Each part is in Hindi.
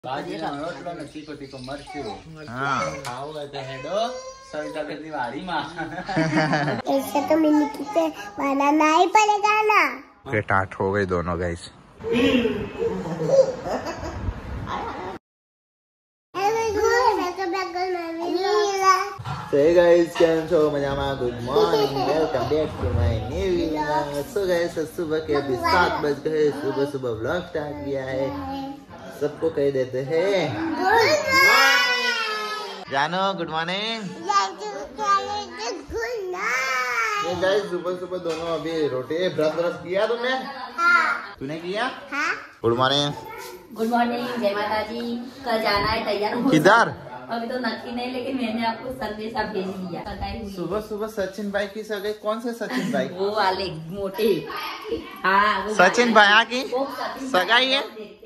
ऐसे तो मिनी किचन बनाना ही पड़ेगा ना। फिर टाट हो गई दोनों गाइस। Hey guys, કેમ છો મજામાં? Good morning, welcome back to my new vlog. So guys सुबह के अभी 7 बज गए। सुबह सुबह व्लॉग स्टार्ट किया है। सबको कह देते हैं जानो गुड मॉर्निंग। ये गाइस सुबह सुबह दोनों अभी रोटी ब्रश किया तुमने? हाँ। तूने किया? हाँ। Good morning. गुड मॉर्निंग, जय माता जी। कल जाना है, तैयार हो? किधर? अभी तो नक्की नहीं, लेकिन मैंने आपको संदेशा भेज दिया। सुबह सुबह सचिन भाई की सगाई। कौन से सचिन भाई? वो वाले मोटे। हाँ, सचिन भाई की सगाई है।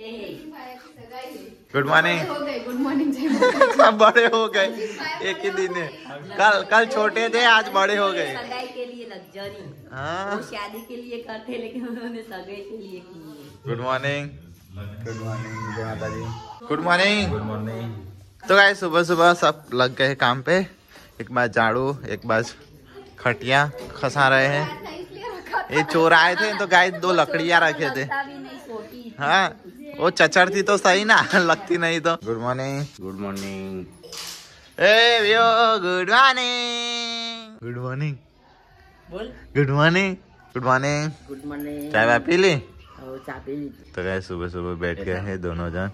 Good morning. Good morning. बड़े हो गए एक ही दिन है। कल छोटे थे, आज बड़े हो गए। सगाई के लिए लग्जरी। वो शादी के लिए करते, लेकिन उन्होंने सगाई के लिए की। Good morning. गुड मॉर्निंग, जय Mata ji. Good morning. Good morning. तो गाइस सुबह सुबह सब लग गए काम पे। एक बार झाड़ू, एक बार खटिया खसा रहे हैं। ये चोर आए थे तो गाइस 2 लकड़ियाँ रखे थे। हाँ, वो चचड़ती तो सही ना, लगती नहीं तो। Good morning. Good morning. Ay yo good morning. Good morning. बोल good morning. Good morning. Good morning. चाय वाय पी ली? तो गाइस सुबह सुबह बैठ गए हैं दोनों जन।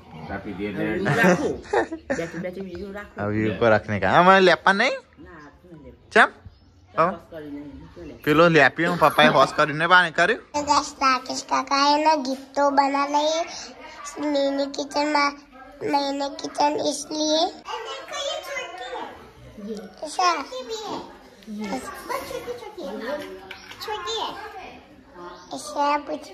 अभी ऊपर रखने का हमारे लेपा नहीं चम पिलो लेपी हूँ पापा हॉस करने बाने करे। राकेश काका है ना, गिफ्ट तो बना लिए मिनी किचन इसलिए छोटी है। ऐसा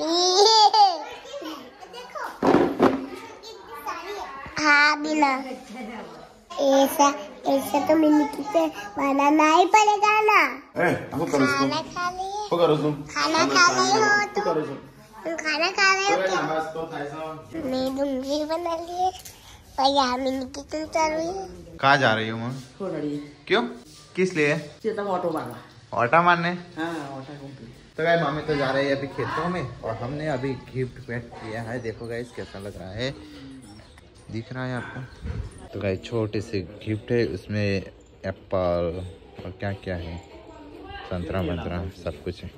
हाँ बिना ऐसा ऐसा तो मिनी किचन बनाना ही पड़ेगा ना। खाना खा लिए? खाना खा रहे हो तुम? खाना खा रहे हो क्या? मैं दूंगी बना लिए और यहाँ मिनी किचन चल रही है। कहाँ जा रही हूँ? क्यों, किस लिए? ऑटो मारना। ऑटो मारने? हाँ, ऑटो। तो गाइस मम्मी तो जा रही है अभी खेतों में और हमने अभी गिफ्ट पैक किया है। देखो गाइस कैसा लग रहा है, दिख रहा है आपको? तो गाइस छोटे से गिफ्ट है, उसमें एप्पल और क्या क्या है, संतरा मंतरा सब कुछ है।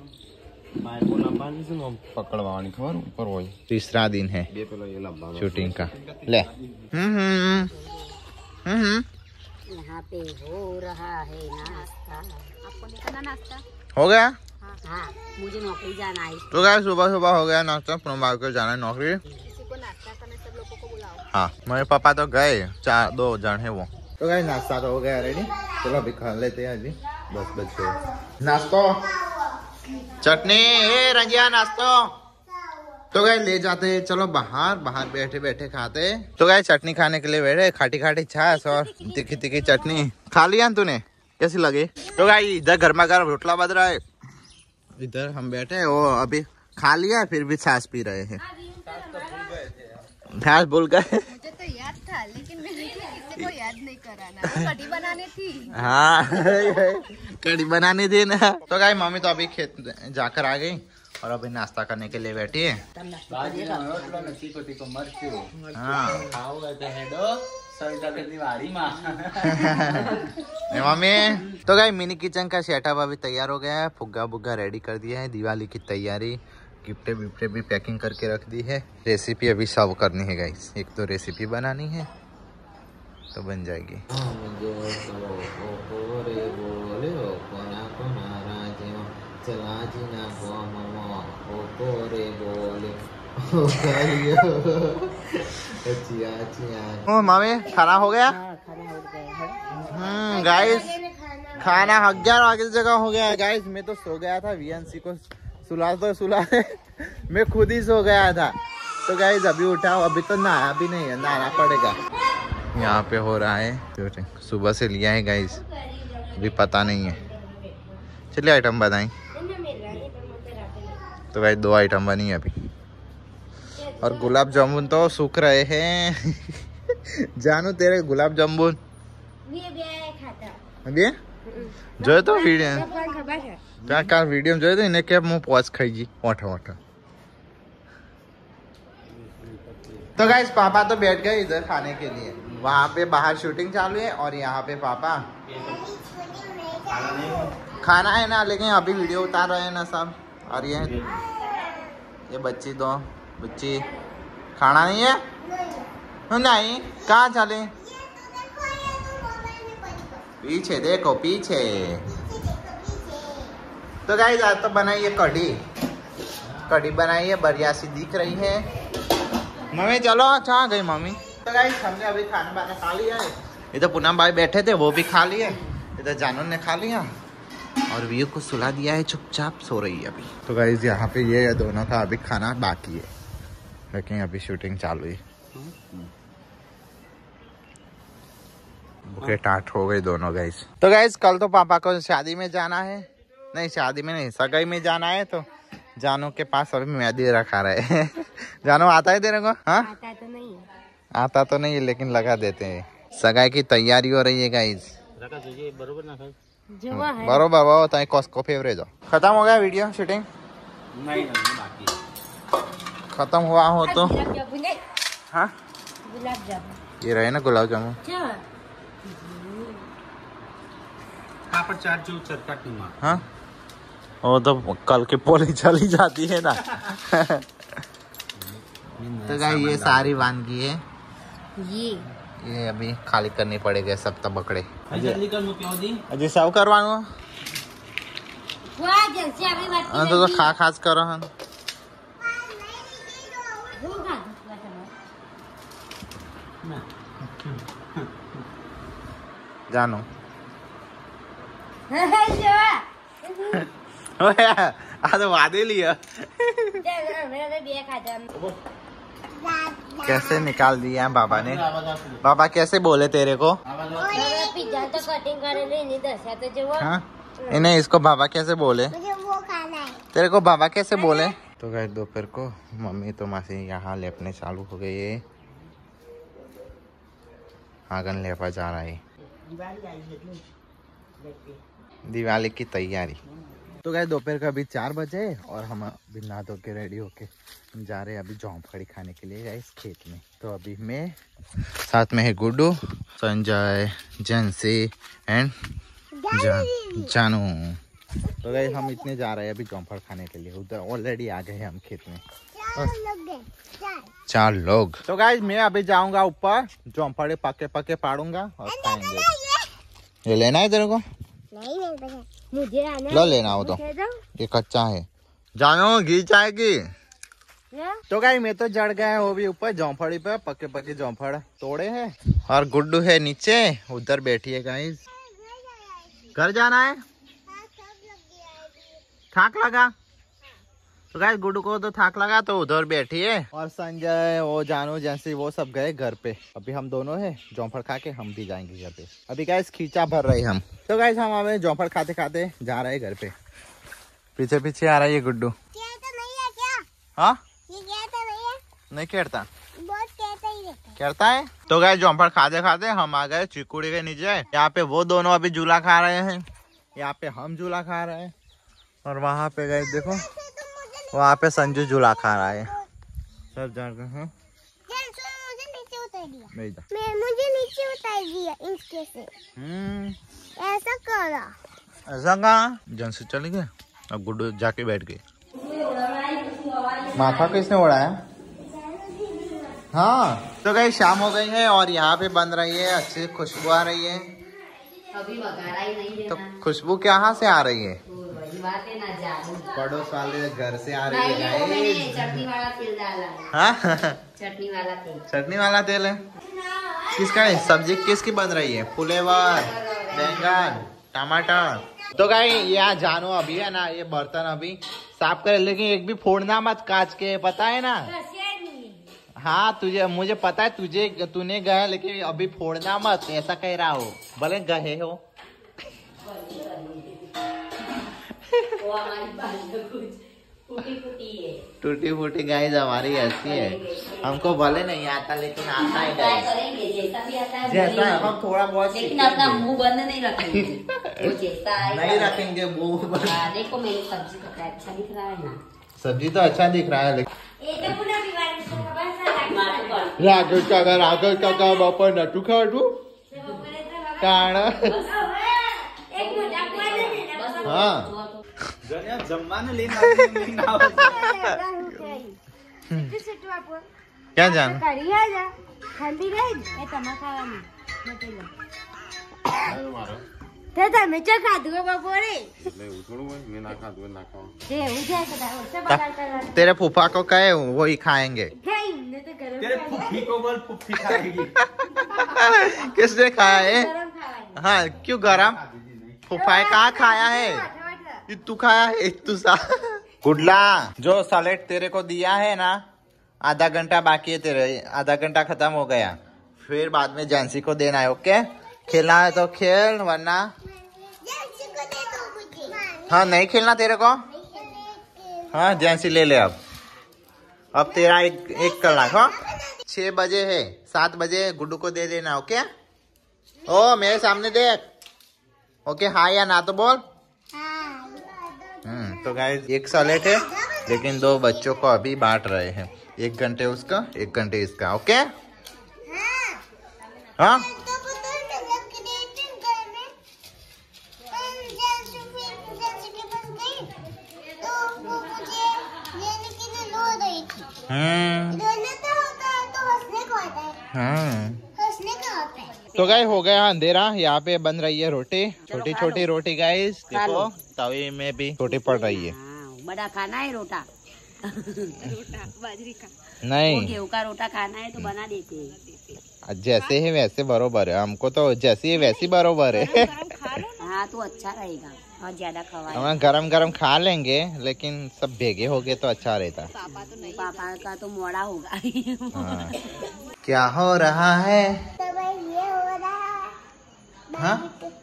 तीसरा दिन है शूटिंग का। ले यहाँ पे हो रहा है नाश्ता। आपको नहीं करना नाश्ता? हो गया? हाँ, मुझे नौकरी जाना है। तो गाइस सुबह सुबह हो गया नाश्ता। प्रोमार को जाना है नौकरी। किसी को नाश्ता करने सब लोगों को बुलाओ। हाँ, मेरे पापा तो गए, 2 जन है वो। तो गाइस नाश्ता तो हो गया रेडी। चलो अभी खा लेते हैं। अभी 10 बज गए। नाश्तो चटनी रंजिया नाश्तो। तो गाइस ले जाते हैं, चलो बाहर बैठे बैठे खाते। तो गाइस चटनी खाने के लिए बैठे, खाटी खाटी छाछ और तीखी तीखी चटनी। खा लिया तूने? कैसी लगी? तो गाइस इधर गर्मा गर्म रोटला बज रहा है, इधर हम बैठे वो अभी खा लिया, फिर भी छाछ पी रहे हैं। छाछ भूल गए? मुझे तो याद था, लेकिन मैंने किसी को याद नहीं कराना। कढ़ी बनानी थी। हाँ कढ़ी बनानी थी ना। तो गाइस मम्मी तो अभी खेत जाकर आ गई और अभी नाश्ता करने के लिए बैठी है। मम्मी तो गाइस मिनी किचन का सेटअप अभी तैयार हो गया है। फुग्गा बुग्गा रेडी कर दिया है, दिवाली की तैयारी। गिफ्टे विफ्टे भी पैकिंग करके रख दी है। रेसिपी अभी सर्व करनी है गाइस। एक तो रेसिपी बनानी है तो बन जाएगी। ओ मामी खाना हो गया? गाइस खाना 11 बजे जगह हो गया गाइस। मैं तो सो गया था, वीएनसी को सुला मैं खुद ही सो गया था। तो गाइस अभी उठाओ, अभी तो नहाया भी नहीं है, नहाना पड़ेगा। यहाँ पे हो रहा है, सुबह से लिया है गाइस, अभी पता नहीं है। चलिए आइटम बताएं। तो गाइस 2 आइटम बनी है अभी और गुलाब जामुन तो सूख रहे हैं। जानू तेरे गुलाब जामुन अभी जो तो वीडियो क्या वीडियो जो तो इन्हें क्या मुंह पॉज खाई ओठा ओठा। तो गाइस पापा तो बैठ गए इधर खाने के लिए, वहाँ पे बाहर शूटिंग चालू है और यहाँ पे पापा खाना है ना, लेकिन अभी वीडियो उतार रहे हैं ना सब। और ये बच्ची दो बच्ची खाना नहीं है नहीं कहाँ चले पीछे देखो पीछे। तो गाइस आज तो बनाई है कढ़ी बनाई है, बढ़िया सी दिख रही है। मम्मी चलो अच्छा गई मम्मी। तो गाइस हमने अभी खाना वाना खा लिया है। इधर पूनम भाई बैठे थे वो भी खा लिए, इधर जानू ने खा लिया और व्यू को सुला दिया है, चुपचाप सो रही है अभी। तो गाइस यहाँ पे ये दोनों का अभी खाना बाकी है, लेकिन अभी शूटिंग चालू है। भूखे टाट हो गए दोनों गाइस। तो गाइस कल तो पापा को शादी में जाना है, नहीं शादी में नहीं सगाई में जाना है, तो जानू के पास अभी मेहंदी रखा रहे जानू आता है तेरे को? हाँ आता तो नहीं लेकिन लगा देते हैं। सगाई की तैयारी हो रही है गाइस। बरोबर वो तय कॉस्को फेवरेट हो। खत्म हो गया वीडियो शूटिंग? नहीं बाकी खत्म हुआ हो तो हाँ ये रहे ना गुलाब जामुन। हाँ वो तो कल के पोली चली जाती है ना तो गाइस ये सारी वानगी है, ये अभी खाली करनी पड़ेगी सब तबकड़े। अजय सब करवानो तो खा खास करो हम जानो वादे लिया कैसे निकाल दिया बाबा ने। बाबा कैसे बोले तेरे को? हाँ इन्हें इसको बाबा कैसे बोले? तेरे को बाबा कैसे बोले? तो गए दोपहर को मम्मी तो मासी यहाँ लेपने चालू हो गई है, आंगन लेपा जा रहा है, दिवाली की तैयारी। तो गए दोपहर का अभी 4 बजे और हम अभी नहा धो के रेडी होके जा रहे हैं अभी जौंफड़ी खाने के लिए गाइस खेत में। तो अभी मैं साथ में है गुड्डू, संजय, जेंसी एंड जानू। तो गाइस हम इतने जा रहे हैं अभी जौंफड़ खाने के लिए, उधर ऑलरेडी आ गए हैं हम खेत में 4 लोग। तो गाइस मैं अभी जाऊंगा ऊपर, जौंफड़े पके पाड़ूंगा और खाएंगे। ये लेना है तेरे को? नहीं मुझे लो लेना हो तो ये कच्चा है। जानो घी चाहेगी? तो गाइस मैं तो जड़ गया है वो भी ऊपर जौंफड़ी पे, पके जौंफड़ तोड़े हैं और गुड्डू है नीचे उधर बैठी है गाइस। घर जाना है? थाक लगा? तो गाइस गुड्डू को तो थाक लगा तो उधर बैठी है और संजय वो जानू जैसे वो सब गए घर पे। अभी हम दोनों है जौंफड़ खा के हम भी जाएंगे घर पे। अभी गाइस खींचा भर रहे हम। तो गाइस हम अभी जौंफड़ खाते खाते जा रहे हैं घर पे। पीछे आ रही है गुड्डू। हाँ नहीं खेड़ता कहता है। तो गाइस जौंफड़ खाते खाते हम आ गए चिकुड़ी के नीचे। यहाँ पे वो दोनों अभी झूला खा रहे हैं, यहाँ पे हम झूला खा रहे हैं और वहाँ पे गए देखो वहाँ पे संजू झूला खा रहा है। सब जा रहे हैं। मुझे नीचे उतार दिया इसके से। ऐसा करा ऐसा कहा जंसू चली गए। अब गुड्डू जाके बैठ गए। माथा किसने उड़ाया? हाँ तो गई शाम हो गई है और यहाँ पे बन रही है, अच्छी खुशबू आ रही है। अभी वगैरह ही नहीं है। तो खुशबू कहाँ से आ रही है? पड़ोस वाले घर से आ रही है। चटनी वाला तेल डाला है। हाँ चटनी वाला तेल है। किसका है? सब्जी किसकी बन रही है? फुलेवर, बैंगन, टमाटर। तो गाइस यहाँ जानो अभी है ना ये बर्तन अभी साफ करे, लेकिन एक भी फोड़ना मत कांच के, पता है ना? हाँ तुझे मुझे पता है तूने गया, लेकिन अभी फोड़ना मत ऐसा कह रहा हो, भले गए हो। वो हमारी टूटी फूटी गाइस हमारी ऐसी है, हमको भले नहीं आता लेकिन आता है गाइस। जैसा भी आता है जैसा हम थोड़ा बहुत लेकिन अपना मुंह बंद नहीं रखेंगे। वो जैसा आएगा नहीं रखेंगे मुंह बंद। देखो मेरी सब्जी का अच्छा दिख रहा है ना। सब्जी तो अच्छा दिख रहा है लेकिन राघव काका बापा नटू खाडू कारण हाँ क्या जान तेरे फूफा को कहे वो ही खाएंगे। तेरे फूफी को बोल, फूफी खाएगी। किसने खाया है? हाँ क्यों गरम? फूफा कहाँ खाया है? तू खाया है तू सा गुडला। जो सैलेड तेरे को दिया है ना, आधा घंटा बाकी है तेरे, आधा घंटा खत्म हो गया, फिर बाद में जैंसी को देना है। ओके खेलना है तो खेल, वरना हाँ नहीं खेलना तेरे को। हाँ जैंसी ले ले अब तेरा एक कलाक। हाँ 6 बजे है, 7 बजे गुड्डू को दे देना। ओके ओ मेरे सामने देख। ओके हाँ या ना तो बोल। तो गाइस एक सैलेड है लेकिन 2 बच्चों को अभी बांट रहे हैं, 1 घंटे उसका 1 घंटे इसका। ओके हाँ तो गाइस हो गया अंधेरा, यहाँ पे बन रही है रोटी, छोटी छोटी रोटी गाइस। देखो तवे में भी छोटी पड़ रही है। बड़ा खाना है रोटा रोटा बाजरी का नहीं, गेहूं का रोटा खाना है तो बना देते हैं। जैसे है वैसे बरोबर है, हमको तो जैसी है वैसी बरोबर है। हाँ तो अच्छा रहेगा और ज्यादा खवाए। हम गरम गरम खा लेंगे लेकिन सब भेगे हो गए तो अच्छा रहता। पापा तो नहीं, पापा का तो मोड़ा होगा। हाँ। क्या हो रहा है? हाँ?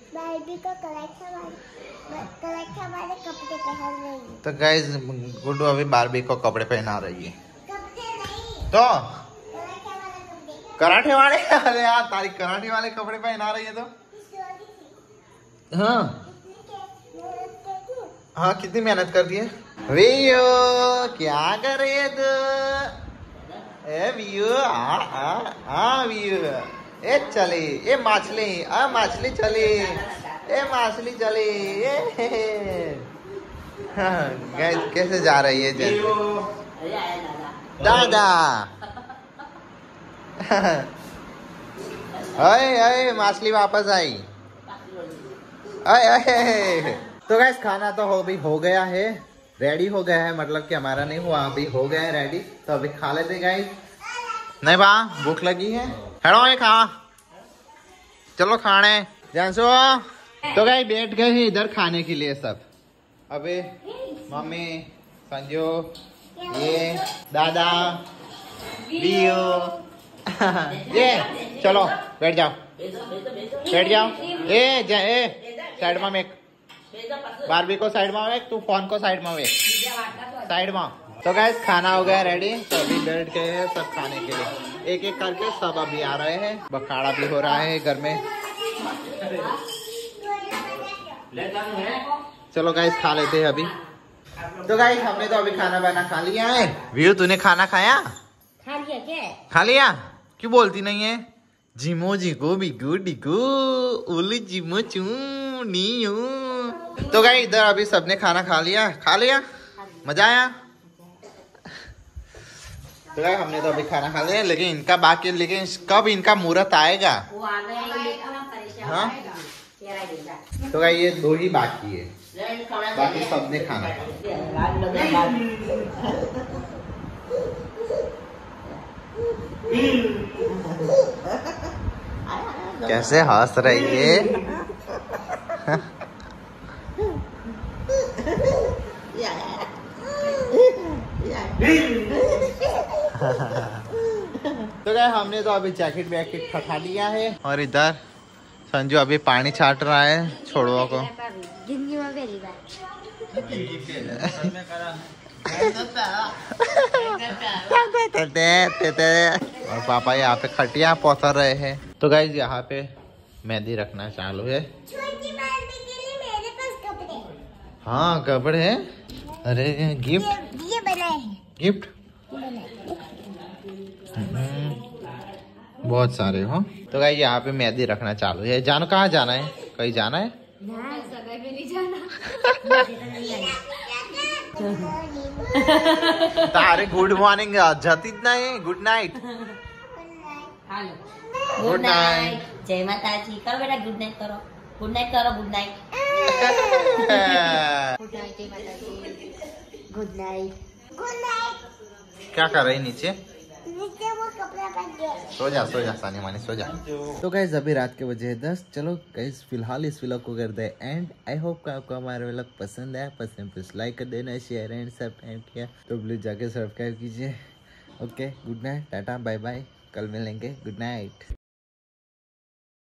तो गाइस गुड्डू अभी बारबी को कपड़े पहना रही है। तो कराटे वाले, अरे यार तारी कराटे वाले कपड़े पहना रही है तो हाँ हाँ कितनी मेहनत कर दी है। वियो क्या कर रही है तू? ए वियो आ वियो ए चली ए मछली मछली चली ए मछली चली गाइस कैसे जा रही है जैसे दादा। अरे मछली वापस आई। अरे तो गाइस खाना तो हो गया है, रेडी हो गया है, मतलब कि हमारा नहीं हुआ अभी हो गया है रेडी। तो अभी खा लेते गाइस। नहीं बा भूख लगी है, हेलो ये खा चलो खाने जानसो। तो गाइस बैठ गए हैं इधर खाने के लिए सब। अबे मम्मी संजू ये दादा बियो ये चलो बैठ जाओ ए साइड में एक बारबी को साइड में एक, तू फोन को साइड में एक साइड में। तो गाइस खाना हो गया रेडी, तो अभी बैठ गए हैं सब खाने के लिए, एक एक करके सब अभी आ रहे हैं। बखाड़ा भी हो रहा है घर में। चलो गाइस खा लेते हैं अभी। तो गाइस हमने तो अभी खाना वाना खा लिया है। व्यू तूने खाना खाया? खा लिया क्या? खा लिया? क्यों बोलती नहीं है? जिमो जिगो बिगो डिगो उली जिमो चू नीयू। तो गाइस इधर अभी सबने खाना खा लिया मजा आया। तो गाइस हमने तो अभी खाना खा लिया लेकिन इनका बाकी, लेकिन कब इनका मुहूर्त आएगा? वो आ गया। हाँ तो गाइस ये 2 ही बाकी है, बाकी सबने खाना। कैसे हंस रही है? तो गाइस हमने तो अभी जैकेट वैकेट खटा लिया है और इधर संजू अभी पानी छाट रहा है छोड़वा को। जिंदगी में पहली बार। और पापा यहाँ पे खटिया पोतर रहे हैं। तो गाइस यहाँ पे मेहंदी रखना चालू है। छोटी मेहंदी के लिए मेरे पास कपड़े। हाँ कपड़े है। अरे गिफ्ट ये बनाए हैं। गिफ्ट बहुत सारे हो। तो गाइस यहाँ पे मेहंदी रखना चालू है। जानो कहाँ जाना है? कहीं जाना है? तारे गुड मॉर्निंग जाती नहीं, गुड नाइट। Good night. जय माता जी करो बेटा, गुड नाइट करो, गुड नाइट करो, गुड नाइट, गुड नाइट जय Mata ji, good night, good night. क्या कर रही नीचे? नीचे वो कपड़ा पहन के सो जा सानी मानी सो जा। तो गाइस अभी रात के बजे 10। चलो गाइस फिलहाल इस व्लॉग को कर दे एंड। आई होप आपको हमारा व्लॉग पसंद आया। पसंद प्लीज लाइक कर देना, शेयर एंड सब्सक्राइब किया तो प्लीज जाके सब्सक्राइब कीजिए। Okay good night, tata bye bye, कल मिलेंगे। Good night.